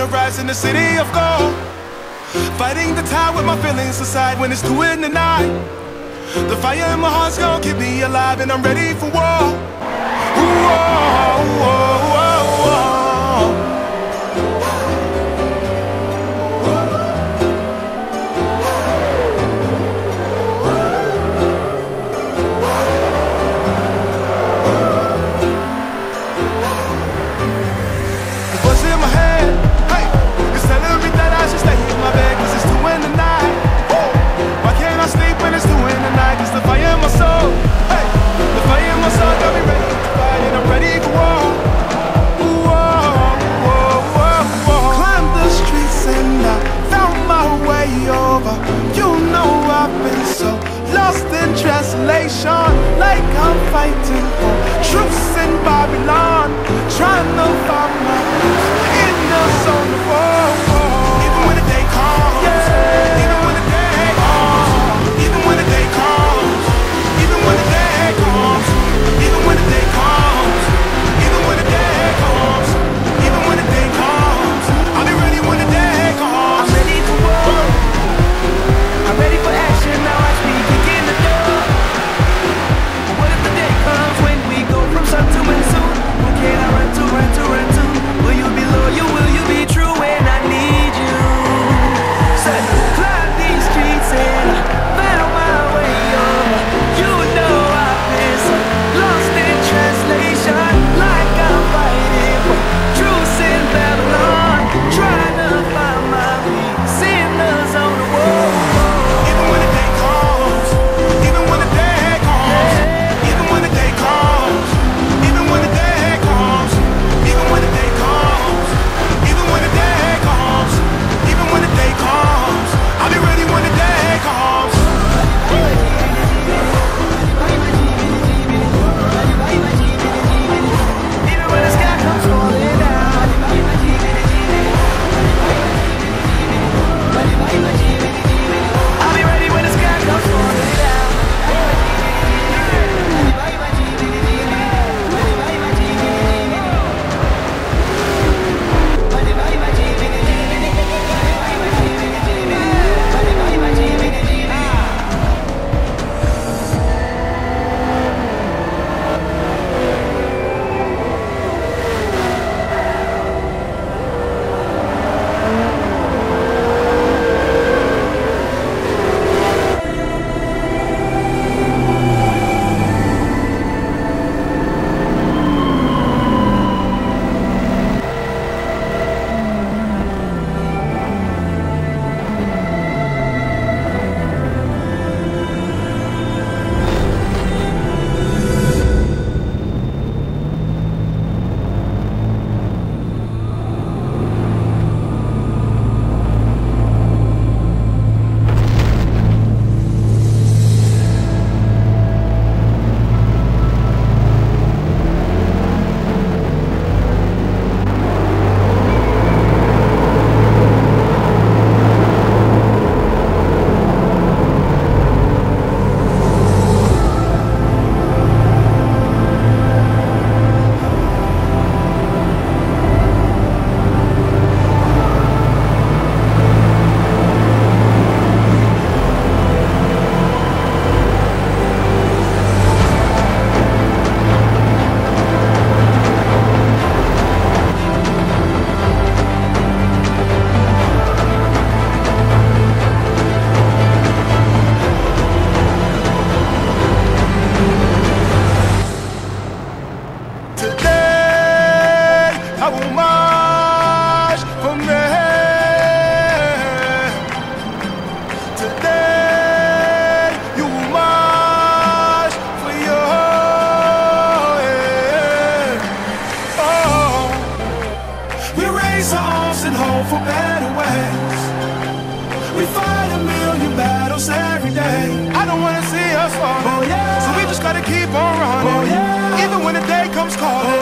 gonna rise in the city of gold. Fighting the tide with my feelings aside when it's 2 in the night. The fire in my heart's gonna keep me alive, and I'm ready for war. Ooh, oh, oh, oh, oh. Translation, like I'm fighting for truths in Babylon, trying to find my peace in the zone of war. Even when the day comes, yeah. Even when the day comes, even when the day comes, even when the day comes, even when the day comes, even when the day comes, even when the day comes, I'll be ready when the day comes. I'm ready for war, I'm ready for action, now watch me kick in the door. When we go from sun to wind soon, who can I run to, run to, run to? Will you be loyal, will you be true when I need you? So climb these streets and I found my way over. You know I've been so lost in translation, like I'm fighting for truths in Babylon, trying to find my peace in the zone of war. Even when the day comes, even when the day comes, even when the day comes, even when the day comes, even when the day comes, even when the day comes, even when the day comes, I'll be ready when the day comes. Even when the sky comes falling down, I'll be ready when the sky comes falling down. So we just gotta keep on running. Even when the day comes calling.